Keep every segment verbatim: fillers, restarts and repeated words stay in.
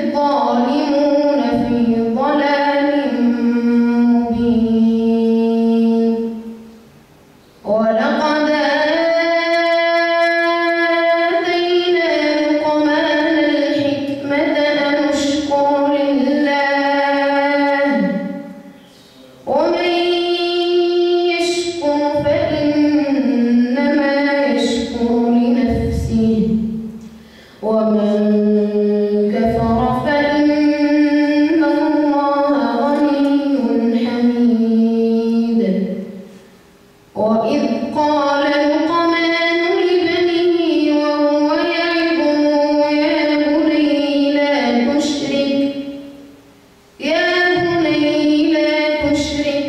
الظالمون في ضلال مبين. ولقد آتينا لقمان الحكمة أن اشكر لله ومن يشكر فإنما يشكر لنفسه ومن كفر فإن الله غني حميد. وإذ قال لقمان لابنه وهو يعظه يا بني لا تشرك يا بني لا تشرك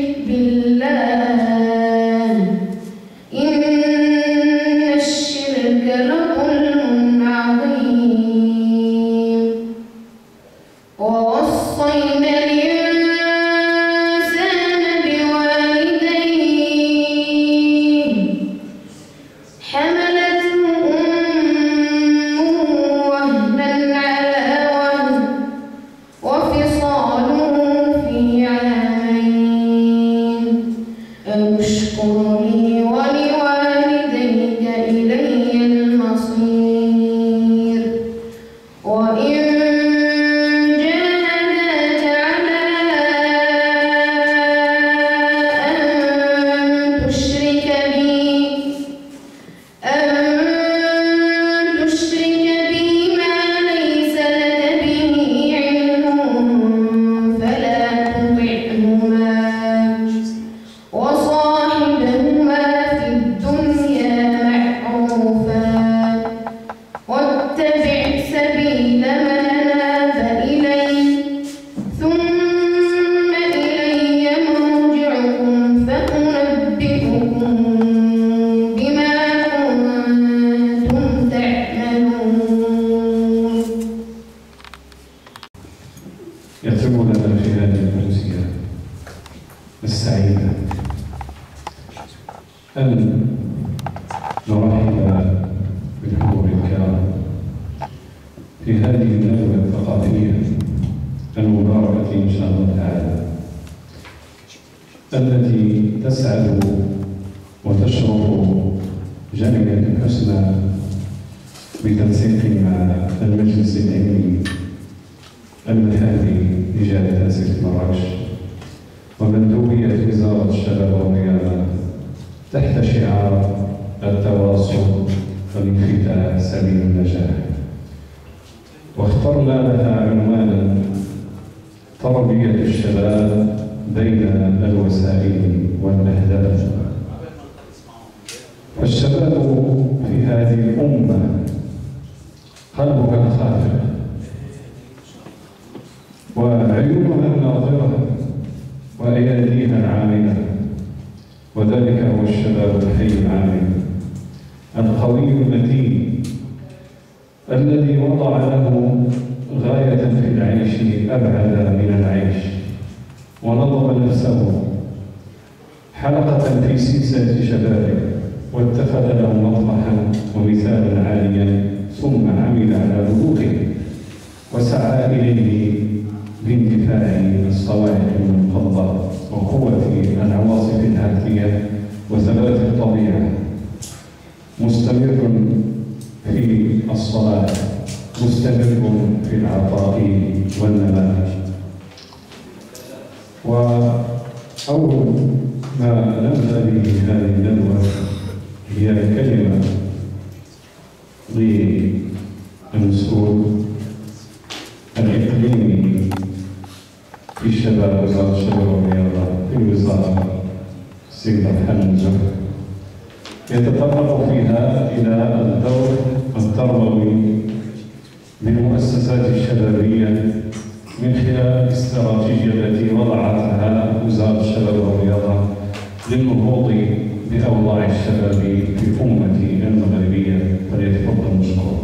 بالله إن الشرك لظلم عظيم. ووصينا الإنسان بوالديه حملته أمه وهنا على وهن وفصاله في عامين أن اشكر لي ولوالديك إلي المصير. وإن جاهداك على أن تشرك بي أن تشرك بي ما ليس لك به علم فلا تطعهما وصاحبهما في الدنيا معروفا واتبع سبيل من أناب إلي ثم إلي مرجعكم فأنبئكم بما كنتم تعملون. يتم لنا في هذه الأمسية السعيدة أن نرحب بالحضور الكرام في هذه الندوة الثقافية المباركة إن شاء الله تعالى، التي تسعد وتشرف جمعية الحسنى بتنسيق مع المجلس العلمي المحلي لجامعة سيدي مراكش ومندوبية وزارة الشباب والرياضة تحت شعار التواصل والانفتاح سبيل النجاح. واخترنا لها عنوانا تربية الشباب بين الوسائل والأهداف. فالشباب في هذه الأمة قلبها الخافق وعيونها الناظرة وأياديها العاملة، وذلك هو الشباب الحي العامل القوي المتين الذي وضع له غاية في العيش أبعد من العيش، ونظم نفسه حلقة في سلسلة شبابه واتخذ له مطرحا ومثالا عاليا، ثم عمل على بلوغه وسعى إليه باندفاع الصواعق المنقضة وقوة العواصف العاتية وثبات الطبيعة، مستمر في الصلاة، مستمر في العطاء والنماء. وأول ما نبدأ به هذه الندوة هي كلمة للمسؤول الإقليمي في الشباب وزارة الشباب والرياضة في الوزارة السيد محمد زهر، يتطرق فيها إلى الدور التربوي للمؤسسات الشبابية من خلال الاستراتيجية التي وضعتها وزارة الشباب والرياضة للنهوض بأوضاع الشباب في الأمة المغربية. فليتفضل مشكور.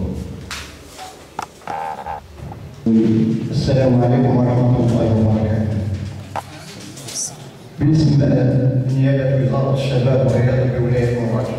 السلام عليكم ورحمة الله وبركاته. باسم نيابة وزارة الشباب والرياضة بولاية مراكش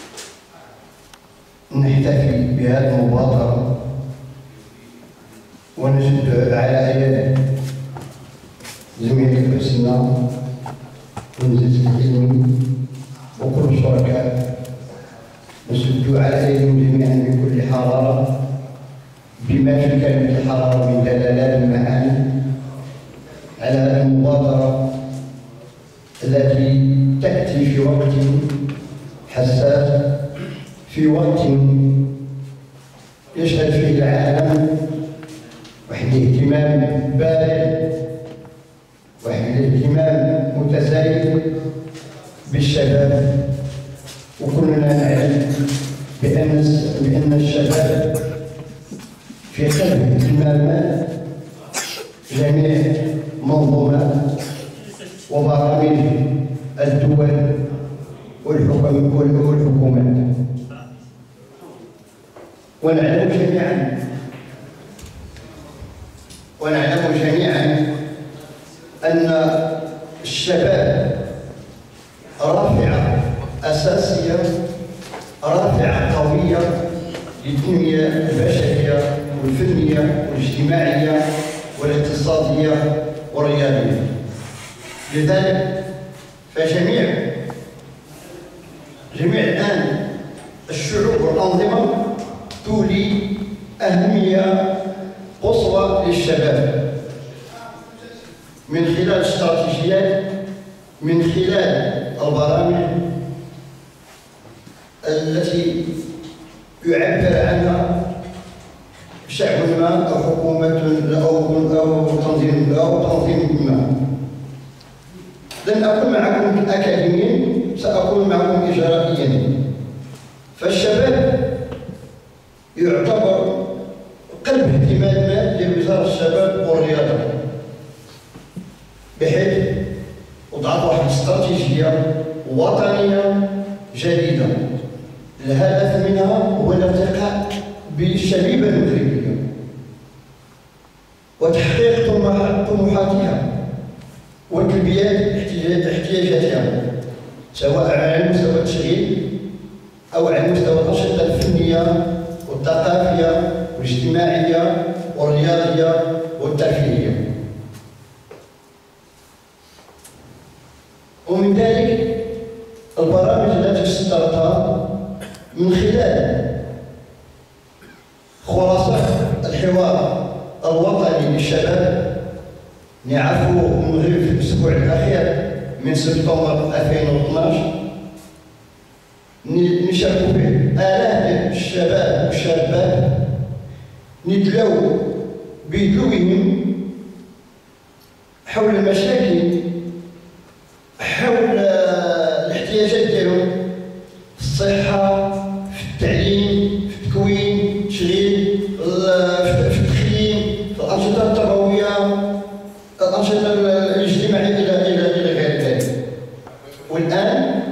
نحتفي بهذه المبادرة ونجد على يد زميلي الحسنى ونزيد العلمي وكل الشركاء، نشد على ايديهم جميعا بكل حراره بما في كلمه الحراره من دلالات المعاني على المبادره التي تاتي في وقت حساس، في وقت يشهد فيه العالم واحد الاهتمام بالغ، واحد الاهتمام متزايد بالشباب، وكلنا نعلم بأن بأن الشباب في قلب اهتمامات جميع منظومات وبرامج الدول والحكومات. ونعلم جميعا ونعلم جميعا أن الشباب رافعة أساسية، رافعة قوية للدنيا البشرية والفنية والاجتماعية والاقتصادية والرياضية. لذلك فجميع جميع الآن الشعوب والأنظمة تولي أهمية قصوى للشباب من خلال الاستراتيجيات، من خلال البرامج التي يعبر عنها شعب ما أو حكومة أو أو تنظيم أو تنظيم ما. لن أكون معكم أكاديميا، سأكون معكم إجرائيا. فالشباب يعتبر قلب اهتمامات لوزارة الشباب والرياضة، بحيث وضعت واحد الاستراتيجية وطنية جديدة الهدف منها هو الارتقاء بالشبيبة المغربية وتحقيق طموحاتها وتلبية احتياجاتها، سواء على مستوى التشغيل أو على مستوى الأنشطة الفنية والثقافية والاجتماعية والرياضية والترفيهية. ومن ذلك البرامج التي استطرتها من خلال خلاصة الحوار الوطني للشباب. نعرف المغرب في الأسبوع الأخير من سبتمبر ألفين واثناش نشارك به آلاف الشباب والشابات ندلوا بدلوهم حول المشاكل، حول الاحتياجات ديالهم في الصحة، في التعليم، في التكوين، التشغيل، في التخييم، في الأنشطة التربوية، الأنشطة الاجتماعية إلى إلى إلى غير ذلك. والآن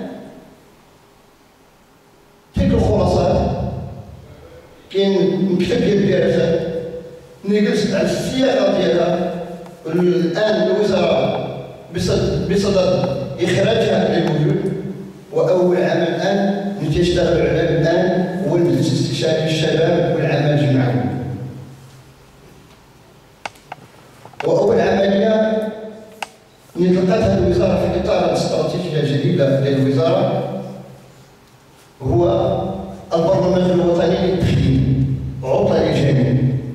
تلك الخلاصات كاين مكتب ديال الدراسات نجلس على الصياغة ديالها. الآن الوزارة بصدد إخراجها للوجود، وأول عمل الآن نتشتغل عليه الآن هو المجلس الاستشاري للشباب والعمل الجماعي. وأول عملية نطلقتها الوزارة في إطار الاستراتيجية الجديدة للوزارة هو البرنامج الوطني للتخييم عطلة للجميع.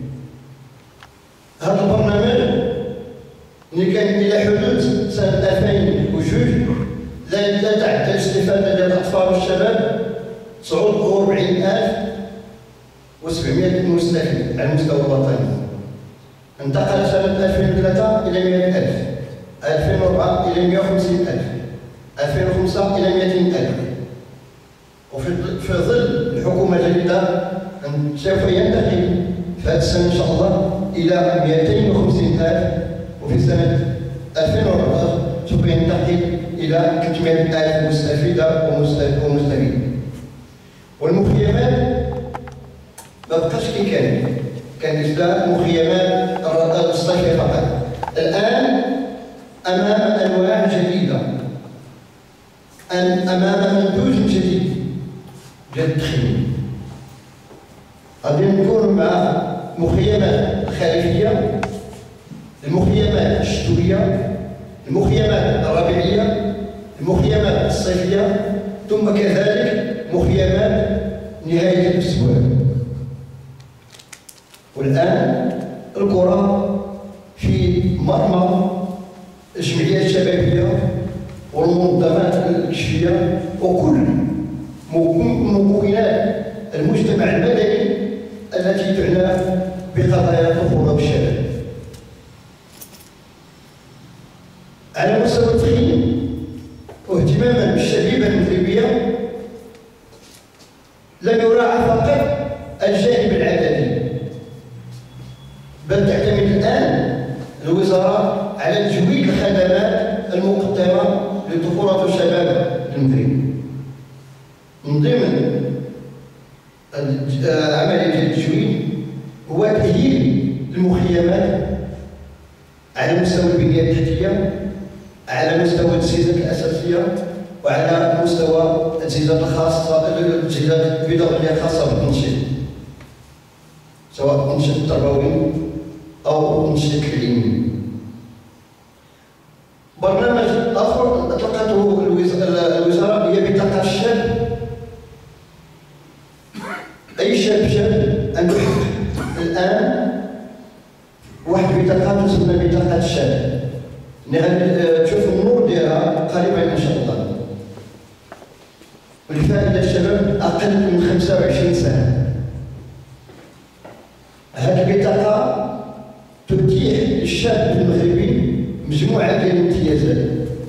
هذا البرنامج اللي كان إلى حدود سنة ألفين وجوج لا لا تعد الاستفادة ديال الأطفال والشباب تسعة وأربعين ألف وسبعمائة مستفيد على المستوى الوطني. انتقل سنة ألفين وثلاثة إلى مئة ألف، ألفين وأربعة إلى مئة وخمسين ألف، ألفين وخمسة إلى مئتين ألف. وفي في ظل الحكومة الجديدة سوف ينتقل في هذه السنة إن شاء الله إلى مئتين وخمسين ألف، وفي سنة ألفين وأربعة عشر سوف ينتقل إلى ثلاثمائة ألف مستفيدة ومستفيد. والمخيمات ما بقاش كي كان، كان إصدار مخيمات الصيفية فقط. الآن أمام أنواع جديدة، أن أمام منتوج جديد ديال التخييم. غادي نكون مع مخيمات خارجية المخيمات الشتويه، المخيمات الربيعيه، المخيمات الصيفيه، ثم كذلك مخيمات نهايه الاسبوع. والان القرى في مرمى الجمعيات الشبابيه والمنظمات الكشفيه وكل مكونات المجتمع المدني التي تعنى بقضايا الطفوله والشباب. على مستوى التخييم واهتماما بالشبيبه المغربيه لم يراعى فقط الجانب العددي، بل تعتمد الان الوزاره على تجويد الخدمات المقدمه لطفوله والشباب المغربي. من ضمن عمليه التجويد هو تأهيل المخيمات على مستوى البنيه التحتيه، على مستوى التجهيزات الاساسيه، وعلى مستوى التجهيزات الخاصه التجهيزات البدائيه الخاصه بالتنشيط، سواء التنشيط التربوي او التنشيط العلمي. برنامج اخر اطلقته الوزاره هي بطاقه الشاب. اي شاب شاب عنده الان واحد بطاقه تسمى بطاقه الشاب، يعني تشوف النور ديالها قريبا ان شاء الله. والفائده الشباب اقل من خمسة وعشرين سنه. هذه البطاقه تتيح للشاب المغربي مجموعه ديال الامتيازات،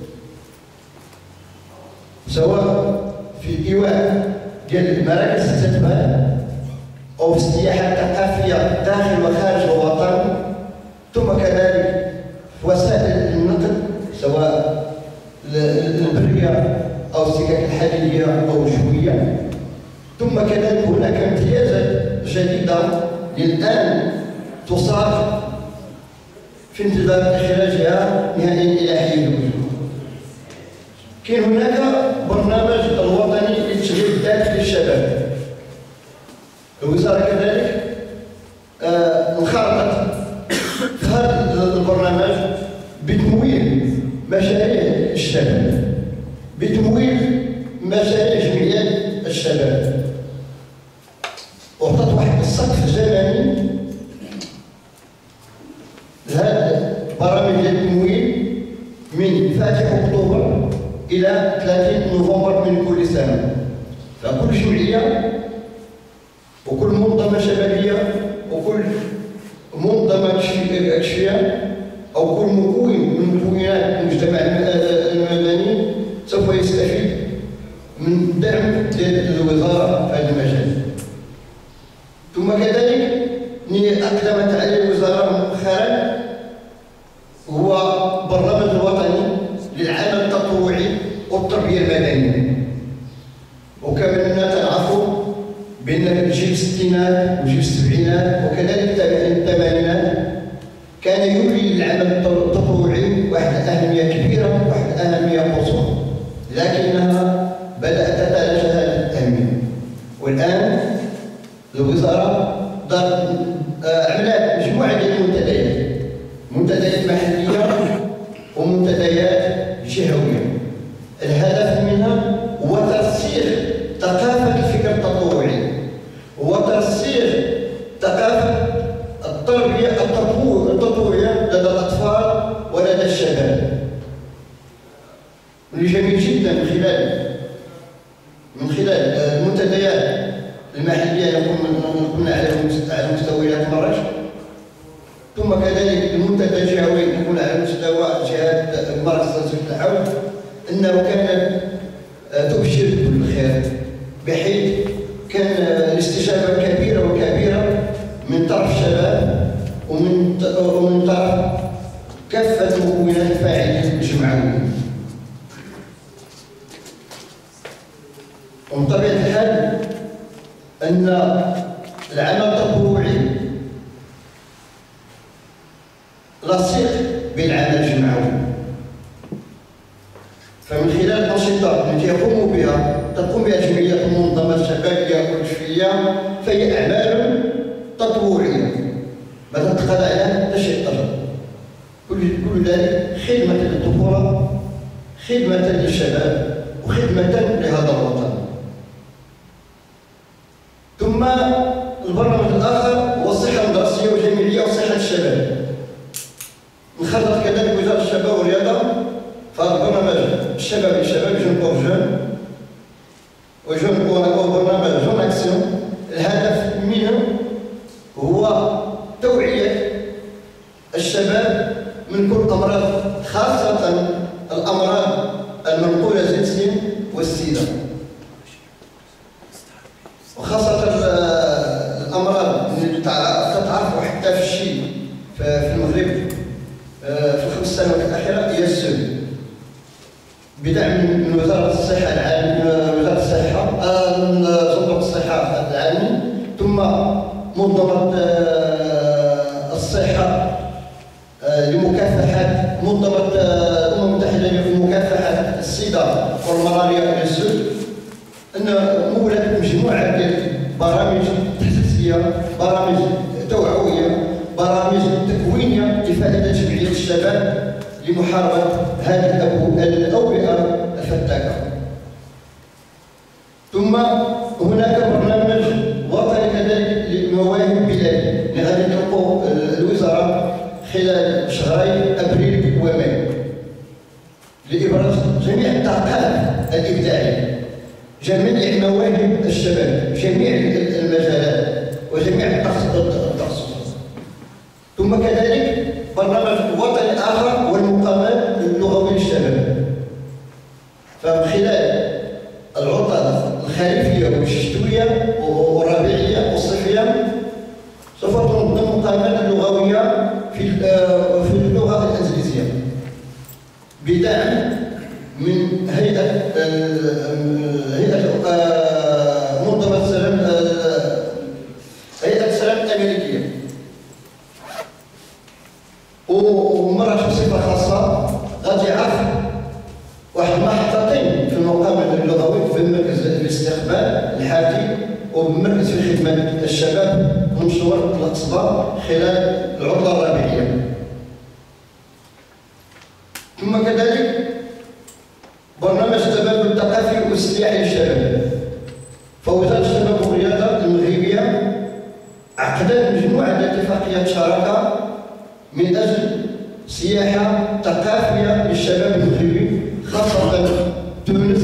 سواء في الايواء ديال مراكز الاستقبال او في السياحه الثقافيه داخل وخارج الوطن، ثم كذلك في وسائل النقل سواء البريه او السكك الحديديه او الجويه، ثم كذلك هناك امتيازات جديده الان تصاغ في انتظار اخراجها نهائيا الى حين الوجود. كاين هناك برنامج الوطني للتشغيل الذاتي للشباب. الوزاره كذلك آه انخرطت في هذا البرنامج بتمويل مشاريع الشباب، بتمويل مشاريع جمعيات الشباب، وعطت واحد السقف زمني لهذه برامج التمويل من فاتح اكتوبر الى ثلاثين نوفمبر من كل سنه. فكل جمعيه وكل منظمه شبابيه وكل منظمه كشفيه او كل مكون من مكونات المجتمع المدني سوف يستفيد من دعم الوزاره في هذا المجال. ثم كذلك اقدمت عليه الوزاره مؤخرا هو برنامج الوطني للعمل التطوعي والتربيه المدنيه. وكما اننا تعرفوا بان جيل الستينات وجيل السبعينات وكذلك الثمانينات كان يولي للعمل التطوعي واحد الاهميه كبيره، واحد الاهميه قصوى، لكنها بدات تتلاشى هذه الاهميه. والان الوزاره عملت مجموعه ديال المنتديات، منتديات محليه ومنتديات جهويه. الهدف منها هو ترسيخ ثقافه الفكر التطوعي، هو ترسيخ ثقافه التربيه التطوعيه لدى الاطفال ولدى الشباب. واللي جميل جدا من خلال من خلال المنتديات المحليه اللي قلنا على مستويات مراكش، ثم كذلك المنتدى الجهوي يكون على مستوى جهات مراكز تنسيق العون، انه كانت تبشر بكل خير، بحيث كان الاستجابه كبيره وكبيره من طرف الشباب ومن ومن طرف كافه المكونات الفاعلين الجمعويين. ومن طبيعه الحال ان العمل التطوعي لصيق بالعمل الجمعوي. فمن خلال الانشطه التي يقوم بها تقوم بها جمعيات المنظمات الشبابيه والكشفيه فهي اعمال تطوعيه ما تتخلى عليها حتى شيء اخر. كل كل ذلك خدمة للطفولة، خدمة للشباب، وخدمة لهذا الوطن. ثم البرنامج الآخر هو الصحة المدرسية والجامعية وصحة الشباب. نخرج كذلك وزارة الشباب والرياضة فهذا البرنامج الشباب للشباب جون بور جون وجون وبرنامج جون أكسيون. الهدف منه هو توعية الشباب من كل الأمراض، خاصة الأمراض المنقولة جنسيا والسيدة، وخاصة الأمراض اللي تتعرف حتى في الشيء في المغرب في الخمس سنوات الأخيرة هي السل. بدعم من وزارة الصحة العالمية، وزارة الصحة، صندوق الصحة العالمي، ثم منظمة الصحة لمكافحة منظمة الأمم المتحدة لمكافحة السيدة والملاريا للسل، أن مولت مجموعة ديال برامج تحسيسية، برامج توعوية، برامج تكوينية لفائدة جمعية الشباب لمحاربة هذه الأوبئة الفتاكة. ثم هناك برنامج وطني كذلك لمواهب بلادي اللي غادي تلقوا الوزارة خلال شهري أبريل وماي لإبراز جميع الطاقات الإبداعية، جميع مواهب الشباب، جميع المجالات وجميع التخصصات. ثم كذلك برنامج وطني آخر والمقامات اللغوية للشباب. فمن خلال العطل الخريفية والشتوية والربيعية والصيفية سوف تنظم المقامات اللغوية في في اللغة الإنجليزية بدعم من هيئة هيئة منظمة السلام هيئة السلام الأمريكية. ومرة بصفة خاصة غادي يعرف واحد محطتين في المقامات اللغوي بمركز الاستقبال الحادي وبمركز في خدمة الشباب منشور الأقصبة خلال العطلة الربيعية. ثم كذلك برنامج التبادل الثقافي والسياحي للشباب. فوزارة الشباب والرياضة المغربية عقدت مجموعة من اتفاقيات شراكة من أجل سياحة ثقافية للشباب المغربي، خاصة تونس،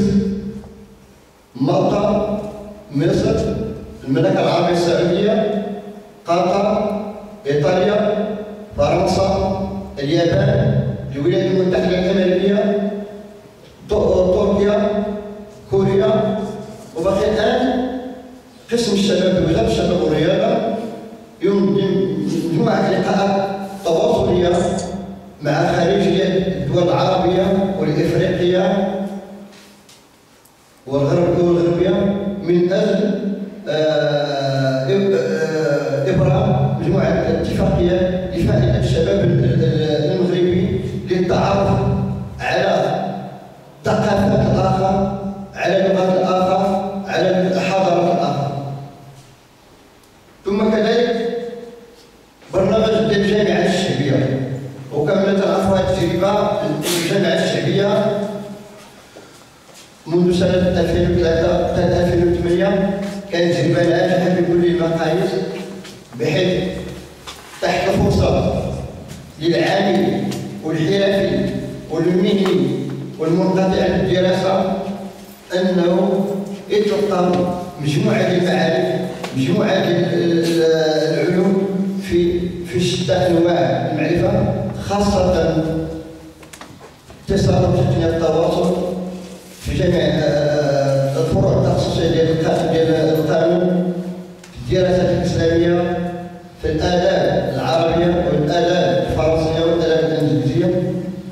مالطا، مصر، المملكة العربية السعودية، قطر، إيطاليا، فرنسا، اليابان، الولايات المتحدة الأمريكية، تركيا، كوريا. وباقي الآن قسم الشباب بوزارة الشباب والرياضة ينظم مجموعة لقاءات تواصلية مع خارجية الدول العربية والإفريقية والغربية من أجل إبرام مجموعة اتفاقيات لفائدة الشباب المغربي للتعرف على ثقافات الآخر، على لغات الآخر، على حضارات الآخر. ثم كذلك برنامج الجامعات الشعبية، وكما تعرفوا هذه التجربة الجامعات الشعبية منذ سنة ألفين وثلاثة حتى ألفين وثمانية كانت تجربة ناجحة بكل المقاييس، بحيث تحت فرصة للعامل والحرفي والمهني والمنقطع عن الدراسة أنه يتلقى مجموعة ديال المعارف، مجموعة ديال العلوم في في شتى أنواع المعرفة، خاصة اتصال وتقنية التواصل في جميع الفروع التخصصية ديال القانون، في الدراسات الإسلامية، في الآداب العربية والآداب الفرنسية والآداب الإنجليزية،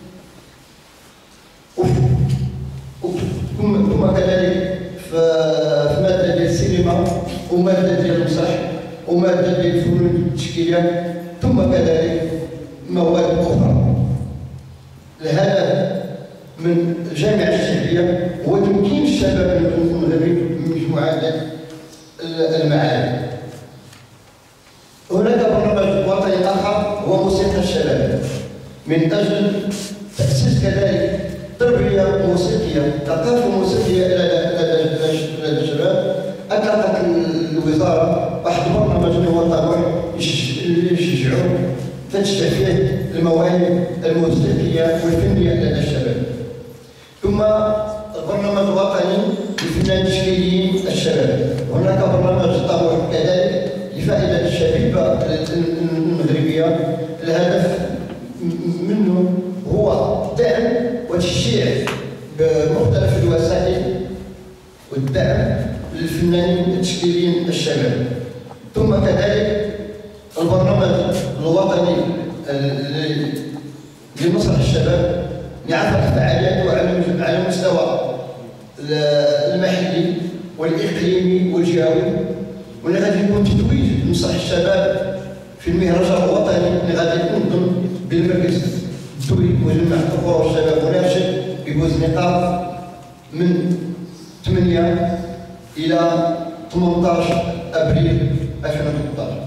ثم كذلك في مادة ديال السينما ومادة ديال المسرح ومادة ديال الفنون التشكيلية، ثم كذلك مواد أخرى. الهدف من الجامعة الشعبية هو تمكين الشباب المغربي من مجموعة ديال المعارف. هناك برنامج وطني آخر هو موسيقى الشباب. من أجل تأسيس كذلك تربية موسيقية، ثقافة موسيقية لدى الشباب. أطلقت الوزارة واحد البرنامج اللي هو طموح يشجعوا تشجع فيه المواهب الموسيقية والفنية لدى الشباب. ثم البرنامج الوطني للفنانين التشكيليين الشباب، هناك برنامج طموح كذلك لفائدة الشبيبة المغربية. الهدف منه هو دعم وتشجيع بمختلف الوسائل والدعم للفنانين التشكيليين الشباب. ثم كذلك البرنامج الوطني لمسرح الشباب لعقد فعالياته على المستوى المحلي والاقليمي والجهوي، واللي غادي يكون تتويج مسرح الشباب في المهرجان الوطني اللي غادي ينظم بالمركز الدولي وجماعة القرى والشباب وناشد ببوزنيقة من ثمانية إلى ثمانية عشر أبريل ألفين وثلاثة عشر.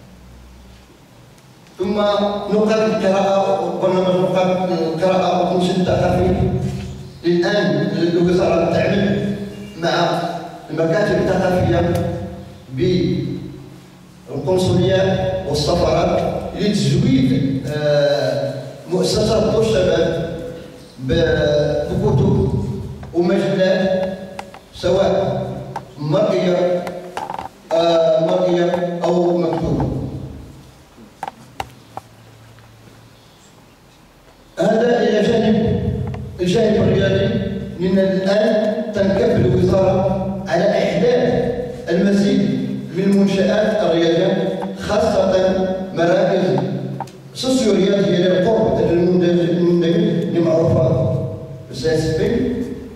ثم نقاط القراءة، برنامج نقاط القراءة والتنشيط الثقافي. الآن الوزارة تعمل مع المكاتب الثقافية بالقنصليات والسفارات لتزويد مؤسسات دور الشباب بكتب ومجلات سواء مرئية مرئية أو مكتوبة. هذا إلى جانب الجانب الرياضي، لأن الآن تنكب الوزارة على إحداث المزيد من المنشآت الرياضية، خاصة مراكز سوسيو رياضية للقرب المندمج اللي معروفة بالسي اس بي،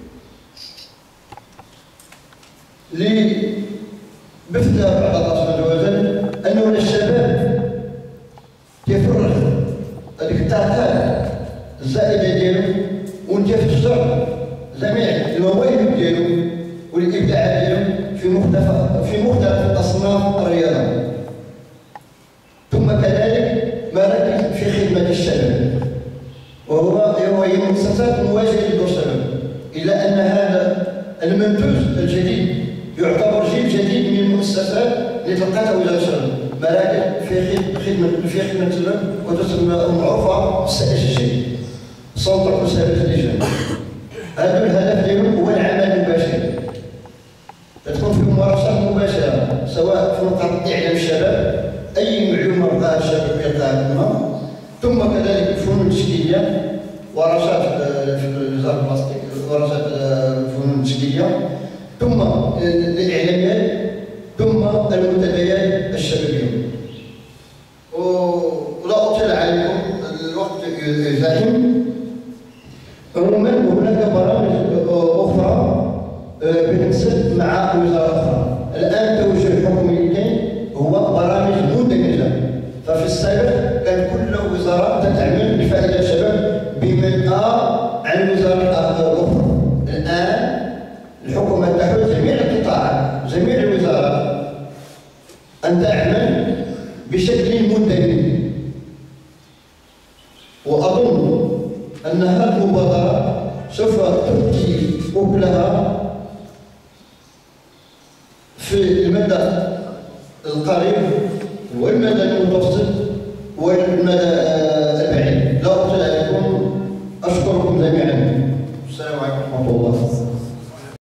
لبثها بعض الله سبحانه وتعالى أنه الشباب كيفرغ هذيك الطاقات الزائدة ديالو وتفجر جميع المواهب ديالو والإبداعات ديالو في مختلف في مختلف أصناف الرياضة. ثم كذلك مراكز في خدمة الشباب، وهو هي مؤسسات مواجهة لدور الشباب، إلى أن هذا المنتوج الجديد يعتبر جيل جديد من المؤسسات اللي تلقاتها وزارة الشباب، مراكز في خدمة في خدمة الشباب وتسمى معروفة بالسي اس جي، سنتر مساعدة اللجان. هذا الهدف ديالهم هو العمل المباشر، تكون في ممارسات مباشرة سواء في نقاط إعلام الشباب، أي معلومة بغاها الشباب يلقاها منها. ثم كذلك الفنون التشكيلية، ورشات في وزارة البلاستيك، ورشات الفنون التشكيلية، ثم الإعلاميات، ثم المنتديات الشبابية. ولا أطيل عليكم الوقت زاحم. عموما هناك برامج أخرى بتنسب مع وزارة أخرى. الآن توجه الحكومي هو برامج مندمجة، ففي السابق كانت كل وزارة تعمل بفائدة الشباب بمنأى عن الوزارة الأخرى. الآن الحكومة تحث جميع القطاعات جميع الوزارات أن تعمل بشكل مندمج، وأظن أن هذه المبادرة سوف تؤتي أكلها في المدى القريب والمدى